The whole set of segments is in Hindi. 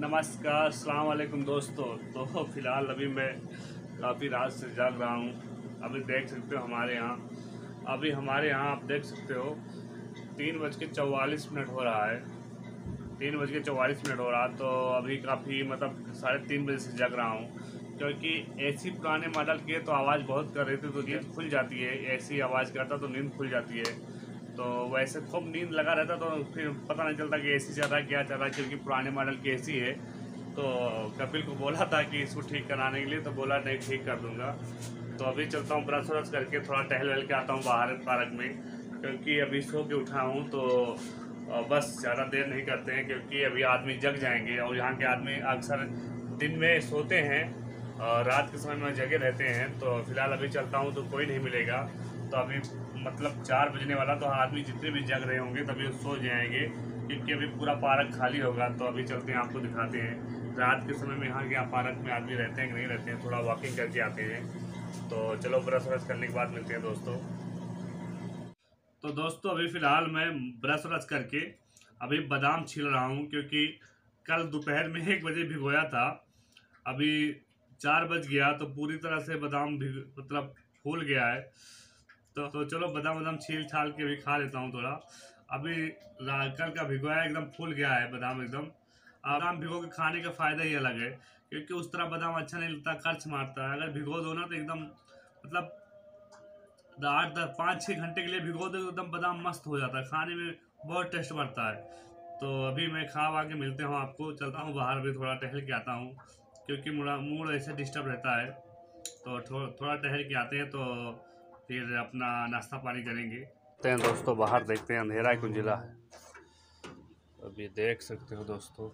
नमस्कार, अस्सलाम वालेकुम दोस्तों। तो फ़िलहाल अभी मैं काफ़ी रात से जाग रहा हूँ। अभी देख सकते हो हमारे यहाँ आप देख सकते हो 3:44 हो रहा है। 3:44 हो रहा, तो अभी काफ़ी मतलब 3:30 बजे से जग रहा हूँ, क्योंकि एसी पुराने मॉडल की है तो आवाज़ बहुत कर रही थी, तो नींद खुल जाती है। एसी आवाज़ करता तो नींद खुल जाती है। तो वैसे खूब नींद लगा रहता तो फिर पता नहीं चलता कि एसी चल रहा है क्या चल रहा है, क्योंकि पुराने मॉडल की एसी है। तो कपिल को बोला था कि इसको ठीक कराने के लिए, तो बोला नहीं ठीक कर दूंगा। तो अभी चलता हूँ, ब्रश व्रश करके थोड़ा टहल वहल के आता हूँ बाहर पार्क में, क्योंकि अभी सो के उठा हूँ। तो बस ज़्यादा देर नहीं करते हैं, क्योंकि अभी आदमी जग जाएंगे, और यहाँ के आदमी अक्सर दिन में सोते हैं और रात के समय में जगे रहते हैं। तो फिलहाल अभी चलता हूँ तो कोई नहीं मिलेगा। तो अभी मतलब 4 बजने वाला, तो आदमी जितने भी जग रहे होंगे तभी सो जाएंगे, क्योंकि अभी पूरा पार्क खाली होगा। तो अभी चलते हैं, आपको दिखाते हैं रात के समय में यहाँ के पार्क में आदमी रहते हैं कि नहीं रहते हैं। थोड़ा वॉकिंग करके आते हैं। तो चलो, ब्रश व्रश करने के बाद मिलते हैं दोस्तों। तो दोस्तों अभी फ़िलहाल मैं ब्रश व्रश करके अभी बादाम छील रहा हूँ, क्योंकि कल दोपहर में 1 बजे भिगोया था। अभी 4 बज गया, तो पूरी तरह से बादाम भी मतलब फूल गया है। तो चलो बादाम छील छाल के भी खा लेता हूँ थोड़ा। अभी कल का भिगोया एकदम फूल गया है बादाम एकदम। बादाम भिगो के खाने का फ़ायदा ही अलग है, क्योंकि उस तरह बादाम अच्छा नहीं लगता, कर्च मारता है। अगर भिगो दो ना तो एकदम मतलब 5-6 घंटे के लिए भिगो दो, एकदम बादाम मस्त हो जाता है, खाने में बहुत टेस्ट बढ़ता है। तो अभी मैं खा वा के मिलते हूँ आपको। चलता हूँ बाहर भी थोड़ा टहल के आता हूँ, क्योंकि मेरा मूड ऐसे डिस्टर्ब रहता है। तो थोड़ा टहल के आते हैं, तो फिर अपना नाश्ता पानी करेंगे। देखते हैं दोस्तों, बाहर देखते हैं अंधेरा क्यों जिला है। अभी देख सकते हो दोस्तों,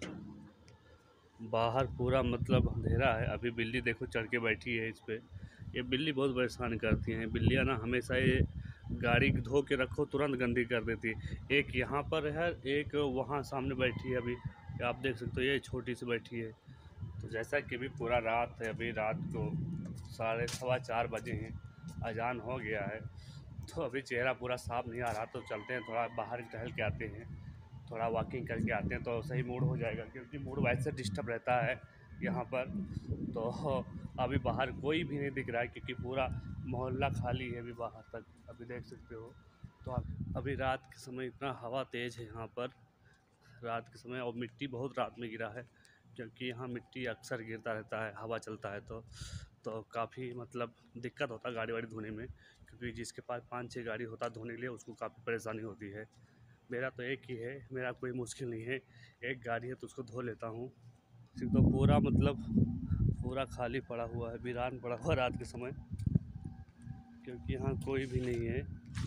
बाहर पूरा मतलब अंधेरा है। अभी बिल्ली देखो चढ़ के बैठी है इस पे। ये बिल्ली बहुत परेशान करती हैं। बिल्लियाँ ना हमेशा ये गाड़ी धो के रखो तुरंत गंदी कर देती है। एक यहाँ पर है, एक वहाँ सामने बैठी है। अभी आप देख सकते हो, ये छोटी सी बैठी है। तो जैसा कि अभी पूरा रात है, अभी रात को 4:15 बजे हैं, अजान हो गया है। तो अभी चेहरा पूरा साफ नहीं आ रहा, तो चलते हैं थोड़ा बाहर टहल के आते हैं, थोड़ा वॉकिंग करके आते हैं, तो सही मूड हो जाएगा। क्योंकि मूड वैसे डिस्टर्ब रहता है यहाँ पर। तो अभी बाहर कोई भी नहीं दिख रहा है, क्योंकि पूरा मोहल्ला खाली है अभी बाहर तक। अभी देख सकते हो। तो अभी रात के समय इतना हवा तेज़ है यहाँ पर, रात के समय, और मिट्टी बहुत रात में गिरा है, क्योंकि यहाँ मिट्टी अक्सर गिरता रहता है, हवा चलता है। तो काफ़ी मतलब दिक्कत होता है गाड़ी वाड़ी धोने में, क्योंकि जिसके पास 5-6 गाड़ी होता है धोने के लिए, उसको काफ़ी परेशानी होती है। मेरा तो एक ही है, मेरा कोई मुश्किल नहीं है। एक गाड़ी है तो उसको धो लेता हूँ। सिर्फ तो पूरा मतलब पूरा खाली पड़ा हुआ है, वीरान पड़ा हुआ रात के समय, क्योंकि यहाँ कोई भी नहीं है।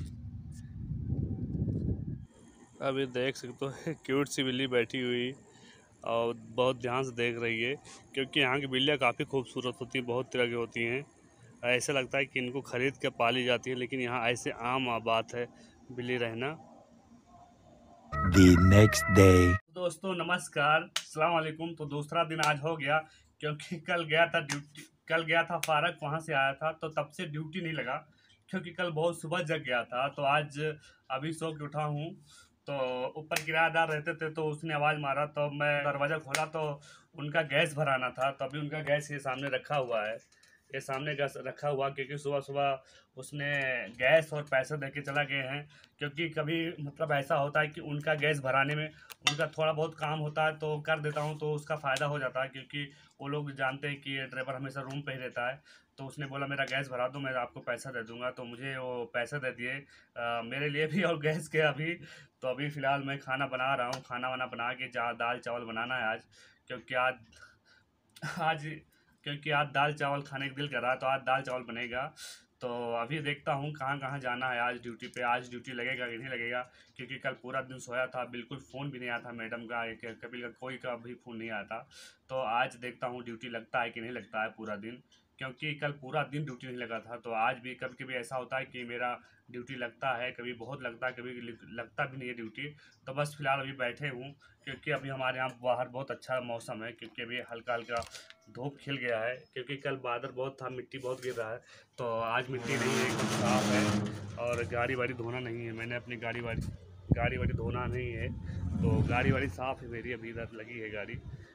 अभी देख सकते हो क्यूट सी बिल्ली बैठी हुई और बहुत ध्यान से देख रही है, क्योंकि यहाँ की बिल्लियाँ काफ़ी खूबसूरत होती हैं, बहुत तरह की होती हैं। ऐसा लगता है कि इनको ख़रीद के पाली जाती है, लेकिन यहाँ ऐसे आम बात है बिल्ली रहना। The next day. दोस्तों नमस्कार, अस्सलाम वालेकुम। तो दूसरा दिन आज हो गया, क्योंकि कल गया था पार्क, वहाँ से आया था तो तब से ड्यूटी नहीं लगा, क्योंकि कल बहुत सुबह जग गया था। तो आज अभी सो के उठा हूँ। तो ऊपर किराएदार रहते थे, तो उसने आवाज़ मारा, तो मैं दरवाज़ा खोला, तो उनका गैस भराना था। तो अभी उनका गैस ये सामने रखा हुआ है, ये सामने गैस रखा हुआ, क्योंकि सुबह सुबह उसने गैस और पैसे दे के चला गए हैं। क्योंकि कभी मतलब ऐसा होता है कि उनका गैस भराने में उनका थोड़ा बहुत काम होता है, तो कर देता हूँ, तो उसका फ़ायदा हो जाता है, क्योंकि वो लोग जानते हैं कि ये ड्राइवर हमेशा रूम पे ही रहता है। तो उसने बोला मेरा गैस भरा दो, मैं आपको पैसा दे दूँगा। तो मुझे वो पैसे दे दिए, मेरे लिए भी और गैस के अभी। तो अभी फ़िलहाल मैं खाना बना रहा हूँ, खाना वाना बना के दाल चावल बनाना है आज, क्योंकि आज क्योंकि आज दाल चावल खाने का दिल कर रहा है, तो आज दाल चावल बनेगा। तो अभी देखता हूँ कहाँ कहाँ जाना है आज ड्यूटी पे, आज ड्यूटी लगेगा कि नहीं लगेगा, क्योंकि कल पूरा दिन सोया था, बिल्कुल फ़ोन भी नहीं आया था मैडम का, एक कपिल का, कोई का भी फ़ोन नहीं आया था। तो आज देखता हूँ ड्यूटी लगता है कि नहीं लगता है पूरा दिन, क्योंकि कल पूरा दिन ड्यूटी नहीं लगा था। तो आज भी कभी कभी ऐसा होता है कि मेरा ड्यूटी लगता है, कभी बहुत लगता है, कभी लगता भी नहीं है ड्यूटी। तो बस फ़िलहाल अभी बैठे हूँ, क्योंकि अभी हमारे यहाँ बाहर बहुत अच्छा मौसम है, क्योंकि अभी हल्का हल्का धूप खिल गया है, क्योंकि कल बादल बहुत था, मिट्टी बहुत गिर रहा है। तो आज मिट्टी नहीं है, एकदम साफ है। और गाड़ी वाड़ी धोना नहीं है, मैंने अपनी गाड़ी वाड़ी धोना नहीं है। तो गाड़ी वाड़ी साफ़ है मेरी, अभी इधर लगी है गाड़ी,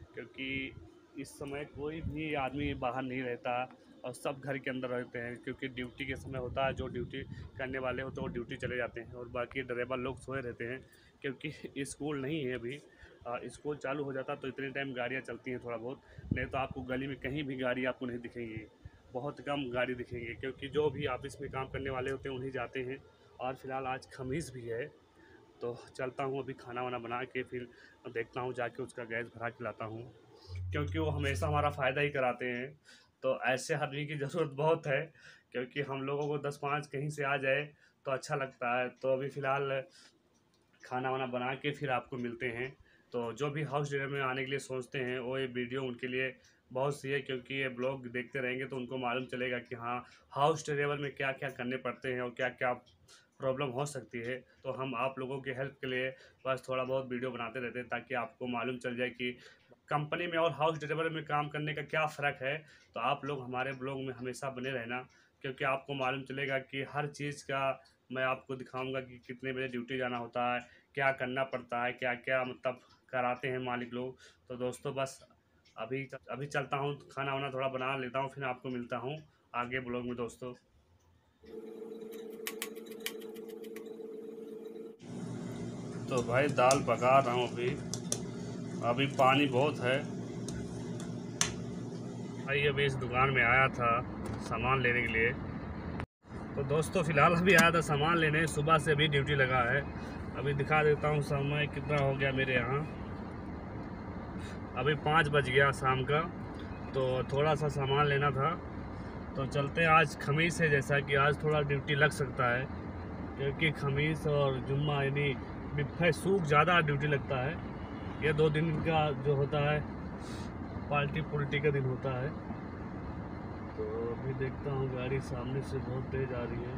क्योंकि इस समय कोई भी आदमी बाहर नहीं रहता और सब घर के अंदर रहते हैं, क्योंकि ड्यूटी के समय होता है, जो ड्यूटी करने वाले होते हैं वो ड्यूटी चले जाते हैं और बाकी ड्राइवर लोग सोए रहते हैं, क्योंकि स्कूल नहीं है अभी। स्कूल चालू हो जाता तो इतने टाइम गाड़ियाँ चलती हैं थोड़ा बहुत, नहीं तो आपको गली में कहीं भी गाड़ी आपको नहीं दिखेंगी, बहुत कम गाड़ी दिखेंगे, क्योंकि जो भी ऑफिस में काम करने वाले होते हैं उन्हीं जाते हैं। और फिलहाल आज खमीस भी है, तो चलता हूँ अभी खाना वाना बना के, फिर देखता हूँ जाके उसका गैस भरा के लाता हूँ, क्योंकि वो हमेशा हमारा फ़ायदा ही कराते हैं। तो ऐसे आदमी की ज़रूरत बहुत है, क्योंकि हम लोगों को 10-5 कहीं से आ जाए तो अच्छा लगता है। तो अभी फ़िलहाल खाना वाना बना के फिर आपको मिलते हैं। तो जो भी हाउस डिनर में आने के लिए सोचते हैं वो ये वीडियो उनके लिए बहुत सी है, क्योंकि ये ब्लॉग देखते रहेंगे तो उनको मालूम चलेगा कि हाँ, हाउस ट्रेवल में क्या क्या करने पड़ते हैं और क्या क्या प्रॉब्लम हो सकती है। तो हम आप लोगों के हेल्प के लिए बस थोड़ा बहुत वीडियो बनाते रहते हैं, ताकि आपको मालूम चल जाए कि कंपनी में और हाउस डिलीवरी में काम करने का क्या फ़र्क है। तो आप लोग हमारे ब्लॉग में हमेशा बने रहना, क्योंकि आपको मालूम चलेगा कि हर चीज़ का मैं आपको दिखाऊंगा कि कितने बजे ड्यूटी जाना होता है, क्या करना पड़ता है, क्या क्या मतलब कराते हैं मालिक लोग। तो दोस्तों बस अभी चलता हूँ, खाना वाना थोड़ा बना लेता हूँ, फिर आपको मिलता हूँ आगे ब्लॉग में दोस्तों। तो भाई दाल पका रहा हूँ अभी पानी बहुत है भाई। अभी इस दुकान में आया था सामान लेने के लिए। तो दोस्तों फ़िलहाल अभी आया था सामान लेने, सुबह से अभी ड्यूटी लगा है। अभी दिखा देता हूँ समय कितना हो गया मेरे यहाँ। अभी 5 बज गया शाम का, तो थोड़ा सा सामान लेना था। तो चलते हैं, आज खमीस है, जैसा कि आज थोड़ा ड्यूटी लग सकता है, क्योंकि खमीस और जुम्मा यानी सूख ज़्यादा ड्यूटी लगता है। ये 2 दिन का जो होता है पार्टी पुल्टी का दिन होता है। तो अभी देखता हूँ गाड़ी सामने से बहुत तेज़ आ रही है।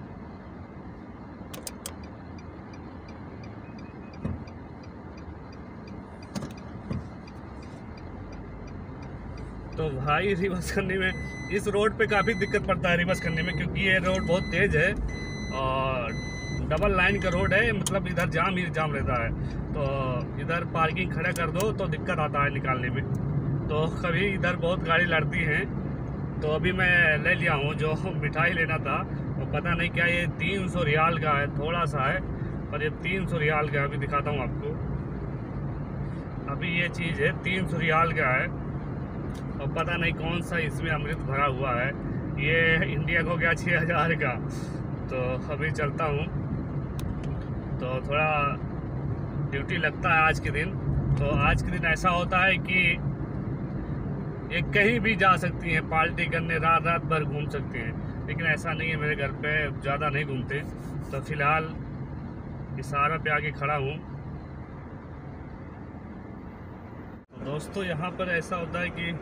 तो भाई रिवर्स करने में इस रोड पे काफ़ी दिक्कत पड़ता है रिवर्स करने में, क्योंकि ये रोड बहुत तेज़ है और डबल लाइन का रोड है, मतलब इधर जाम ही जाम रहता है। तो इधर पार्किंग खड़ा कर दो तो दिक्कत आता है निकालने में। तो कभी इधर बहुत गाड़ी लड़ती हैं। तो अभी मैं ले लिया हूँ जो मिठाई लेना था, वो पता नहीं क्या, ये 300 रियाल का है, थोड़ा सा है पर ये 300 रियाल का। अभी दिखाता हूँ आपको। अभी ये चीज़ है 300 रियाल का है और पता नहीं कौन सा इसमें अमृत भरा हुआ है। ये इंडिया को गया 6000 का। तो अभी चलता हूँ, तो थोड़ा ड्यूटी लगता है आज के दिन। तो आज के दिन ऐसा होता है कि ये कहीं भी जा सकती हैं पार्टी करने, रात रात भर घूम सकते हैं, लेकिन ऐसा नहीं है, मेरे घर पे ज़्यादा नहीं घूमते। तो फिलहाल इशारा पे आके खड़ा हूँ। तो दोस्तों यहाँ पर ऐसा होता है कि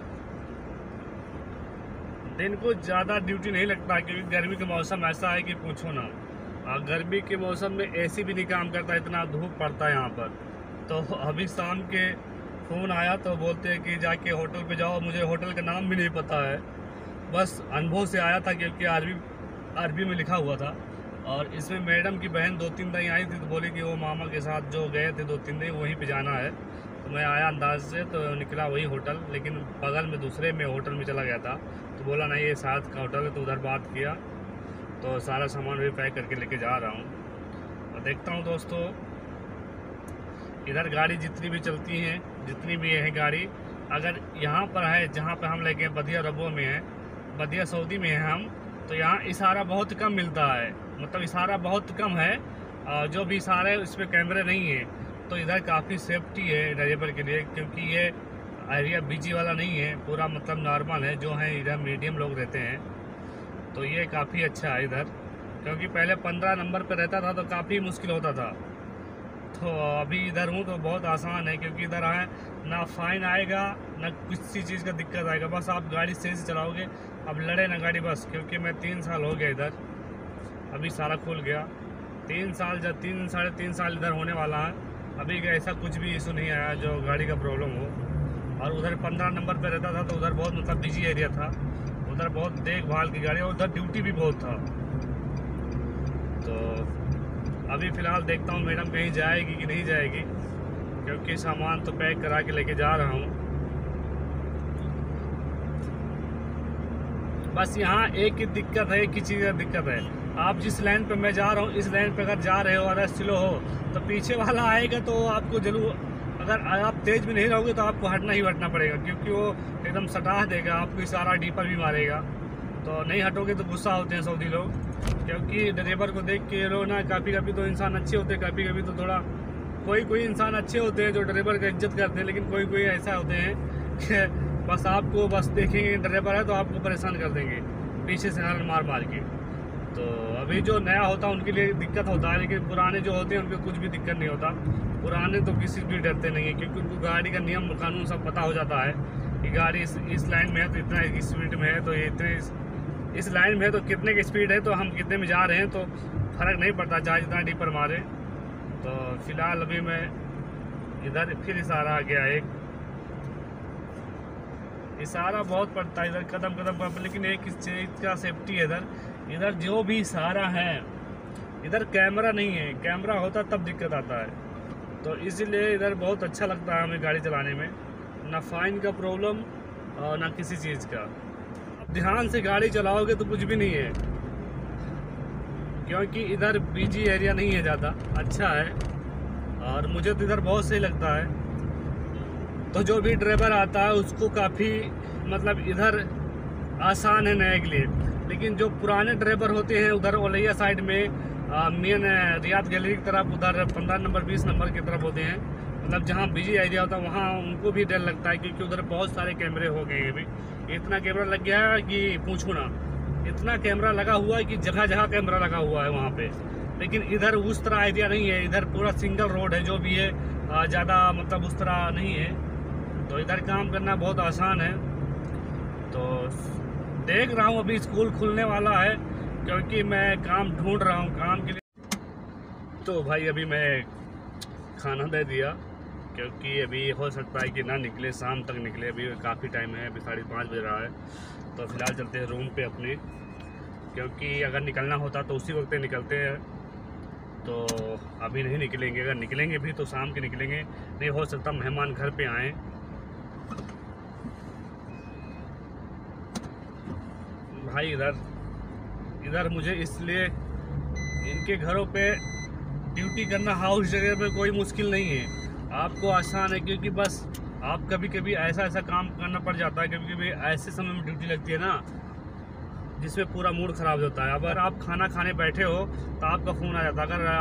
दिन को ज़्यादा ड्यूटी नहीं लगता, क्योंकि गर्मी का मौसम ऐसा है कि पूछो ना। गर्मी के मौसम में एसी भी नहीं काम करता, इतना धूप पड़ता है यहाँ पर। तो अभी शाम के फ़ोन आया तो बोलते हैं कि जाके होटल पे जाओ। मुझे होटल का नाम भी नहीं पता है, बस अनुभव से आया था, क्योंकि अरबी में लिखा हुआ था। और इसमें मैडम की बहन 2-3 दिन आई थी, तो बोली कि वो मामा के साथ जो गए थे 2-3 दिन वहीं पे जाना है। तो मैं आया अंदाज से, तो निकला वही होटल, लेकिन बगल में दूसरे में होटल में चला गया था। तो बोला नहीं ये साथ का होटल है, तो उधर बात किया। तो सारा सामान भी पैक करके लेके जा रहा हूँ। और देखता हूँ दोस्तों, इधर गाड़ी जितनी भी चलती हैं, जितनी भी है गाड़ी, अगर यहाँ पर है जहाँ पे हम लेके बदिया रबो में है, बदिया सऊदी में है हम, तो यहाँ इशारा बहुत कम मिलता है, मतलब इशारा बहुत कम है। जो भी इशारे इस पर कैमरे नहीं है। तो इधर काफ़ी सेफ्टी है ड्राइवर के लिए, क्योंकि ये एरिया बिजी वाला नहीं है, पूरा मतलब नॉर्मल है। जो है इधर मीडियम लोग रहते हैं, तो ये काफ़ी अच्छा है इधर। क्योंकि पहले 15 नंबर पर रहता था तो काफ़ी मुश्किल होता था। तो अभी इधर हूँ तो बहुत आसान है, क्योंकि इधर आए ना फाइन आएगा ना किसी चीज़ का दिक्कत आएगा। बस आप गाड़ी सही से चलाओगे, अब लड़े ना गाड़ी बस। क्योंकि मैं 3 साल हो गया इधर, अभी सारा खुल गया। 3 साल, जब 3 साढ़े 3 साल इधर होने वाला है, अभी ऐसा कुछ भी इशू नहीं आया जो गाड़ी का प्रॉब्लम हो। और उधर 15 नंबर पर रहता था तो उधर बहुत मतलब बिजी एरिया था, उधर बहुत देखभाल की गाड़ी, और उधर ड्यूटी भी बहुत था। तो अभी फ़िलहाल देखता हूँ मैडम कहीं जाएगी कि नहीं जाएगी, क्योंकि सामान तो पैक करा के लेके जा रहा हूँ। बस यहाँ एक ही दिक्कत है, एक ही चीज़ का दिक्कत है, आप जिस लाइन पे मैं जा रहा हूँ इस लाइन पे अगर जा रहे हो और स्लो हो तो पीछे वाला आएगा तो आपको जरूर, अगर आप तेज़ भी नहीं रहोगे तो आपको हटना ही हटना पड़ेगा, क्योंकि वो एकदम सटाह देगा, आपको इशारा डीपर भी मारेगा। तो नहीं हटोगे तो गुस्सा होते हैं सऊदी लोग, क्योंकि ड्राइवर को देख के लोग ना, कभी कभी तो इंसान अच्छे होते हैं, कभी कभी तो थोड़ा कोई इंसान अच्छे होते हैं जो ड्राइवर का इज्जत करते हैं, लेकिन कोई ऐसा होते हैं कि बस आपको बस देखेंगे ड्राइवर है तो आपको परेशान कर देंगे पीछे से हॉर्न मार के। तो अभी जो नया होता है उनके लिए दिक्कत होता है, लेकिन पुराने जो होते हैं उनको कुछ भी दिक्कत नहीं होता। पुराने तो किसी भी डरते नहीं है, क्योंकि उनको गाड़ी का नियम कानून सब पता हो जाता है कि गाड़ी इस लाइन में है तो इतना स्पीड में है, तो ये इतने इस लाइन में है तो कितने की स्पीड है, तो हम कितने में जा रहे हैं, तो फ़र्क नहीं पड़ता चाहे जितना डीपर मारे। तो फिलहाल अभी मैं इधर फिर इशारा आ गया, एक इशारा बहुत पड़ता है इधर कदम पर, लेकिन एक इस चीज़ का सेफ्टी है इधर जो भी इशारा है, इधर कैमरा नहीं है, कैमरा होता तब दिक्कत आता है। तो इसीलिए इधर बहुत अच्छा लगता है हमें गाड़ी चलाने में, ना फाइन का प्रॉब्लम और ना किसी चीज़ का। अब ध्यान से गाड़ी चलाओगे तो कुछ भी नहीं है, क्योंकि इधर बिजी एरिया नहीं है ज़्यादा, अच्छा है और मुझे तो इधर बहुत सही लगता है। तो जो भी ड्राइवर आता है उसको काफ़ी मतलब इधर आसान है नए के लिए, लेकिन जो पुराने ड्राइवर होते हैं उधर ओलैया साइड में मेन रियाद गैलरी की तरफ, उधर 15 नंबर 20 नंबर की तरफ होते हैं, मतलब जहाँ बिजी एरिया होता है वहाँ उनको भी डर लगता है, क्योंकि उधर बहुत सारे कैमरे हो गए हैं। अभी इतना कैमरा लग गया है कि पूछो ना, इतना कैमरा लगा हुआ है कि जगह जगह कैमरा लगा हुआ है वहाँ पे। लेकिन इधर उस तरह एरिया नहीं है, इधर पूरा सिंगल रोड है, जो भी है ज़्यादा मतलब उस तरह नहीं है, तो इधर काम करना बहुत आसान है। तो देख रहा हूँ अभी स्कूल खुलने वाला है, क्योंकि मैं काम ढूंढ रहा हूँ काम के लिए। तो भाई अभी मैं खाना दे दिया, क्योंकि अभी हो सकता है कि ना निकले, शाम तक निकले, अभी काफ़ी टाइम है, अभी 5:30 बज रहा है। तो फिलहाल चलते हैं रूम पे अपने, क्योंकि अगर निकलना होता तो उसी वक्त निकलते हैं, तो अभी नहीं निकलेंगे। अगर निकलेंगे भी तो शाम के निकलेंगे, नहीं हो सकता मेहमान घर पे आएँ। भाई इधर मुझे इसलिए इनके घरों पे ड्यूटी करना हाउस जगह पे कोई मुश्किल नहीं है, आपको आसान है, क्योंकि बस आप कभी कभी ऐसा काम करना पड़ जाता है, कभी कभी ऐसे समय में ड्यूटी लगती है ना जिसमें पूरा मूड ख़राब होता है। अगर आप खाना खाने बैठे हो तो आपका फ़ोन आ जाता, अगर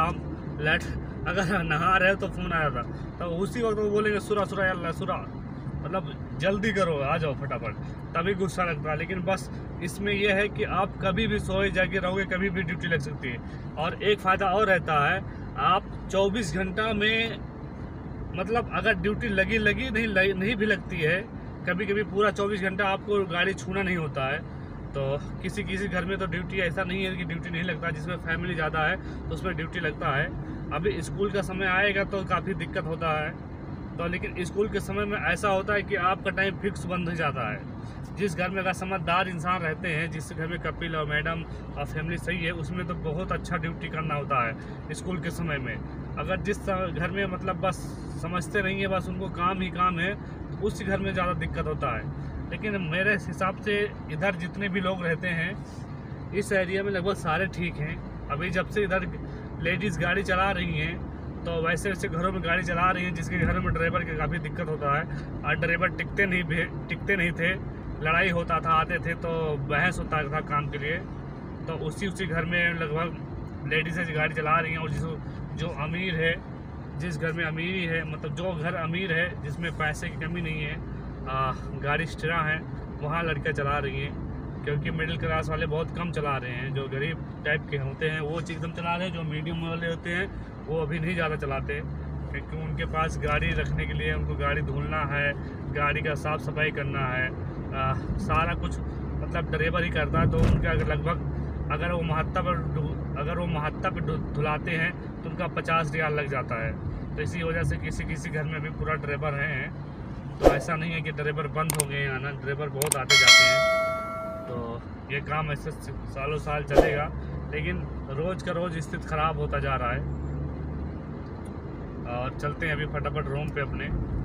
आप अगर नहा रहे हो तो फ़ोन आ जाता, तो उसी वक्त वो बोलेंगे सुरा अल्लाह सुरा, मतलब जल्दी करो आ जाओ फटाफट, तभी गुस्सा लगता है। लेकिन बस इसमें यह है कि आप कभी भी सोए जाके रहोगे, कभी भी ड्यूटी लग सकती है। और एक फ़ायदा और रहता है, आप 24 घंटा में मतलब अगर ड्यूटी लगी नहीं भी लगती है, कभी कभी पूरा 24 घंटा आपको गाड़ी छूना नहीं होता है। तो किसी घर में तो ड्यूटी ऐसा नहीं है कि ड्यूटी नहीं लगता, जिसमें फैमिली ज़्यादा है तो उसमें ड्यूटी लगता है। अभी स्कूल का समय आएगा तो काफ़ी दिक्कत होता है, तो लेकिन स्कूल के समय में ऐसा होता है कि आपका टाइम फिक्स बंद हो जाता है। जिस घर में अगर समझदार इंसान रहते हैं, जिस घर में कपिल और मैडम और फैमिली सही है, उसमें तो बहुत अच्छा ड्यूटी करना होता है स्कूल के समय में। अगर जिस घर में मतलब बस समझते नहीं है, बस उनको काम ही काम है, तो उस घर में ज़्यादा दिक्कत होता है। लेकिन मेरे हिसाब से इधर जितने भी लोग रहते हैं इस एरिया में लगभग सारे ठीक हैं। अभी जब से इधर लेडीज़ गाड़ी चला रही हैं तो वैसे घरों में गाड़ी चला रही हैं, जिसके घरों में ड्राइवर की काफ़ी दिक्कत होता है, और ड्राइवर टिकते नहीं थे, लड़ाई होता था, आते थे तो बहस होता था काम के लिए। तो उसी घर में लगभग लेडीज़ें गाड़ी चला रही हैं, और जो अमीर है, जिस घर में अमीरी है, मतलब जो घर अमीर है जिसमें पैसे की कमी नहीं है, गाड़ी स्ट्रा है, वहाँ लड़कियाँ चला रही हैं। क्योंकि मिडिल क्लास वाले बहुत कम चला रहे हैं, जो गरीब टाइप के होते हैं वो एकदम चला रहे हैं, जो मीडियम वाले होते हैं वो अभी नहीं ज़्यादा चलाते, क्योंकि उनके पास गाड़ी रखने के लिए उनको गाड़ी धुलना है, गाड़ी का साफ़ सफाई करना है, सारा कुछ मतलब ड्राइवर ही करता है। तो उनका लगभग अगर वो महत्ता पर धुलाते हैं तो उनका 50 रियाल लग जाता है। तो इसी वजह से किसी घर में भी पूरा ड्राइवर हैं। तो ऐसा नहीं है कि ड्राइवर बंद हो गए हैं ना, ड्राइवर बहुत आते जाते हैं। तो ये काम ऐसे सालों साल चलेगा, लेकिन रोज़ का रोज़ स्थिति ख़राब होता जा रहा है। और चलते हैं अभी फटाफट रूम पे अपने।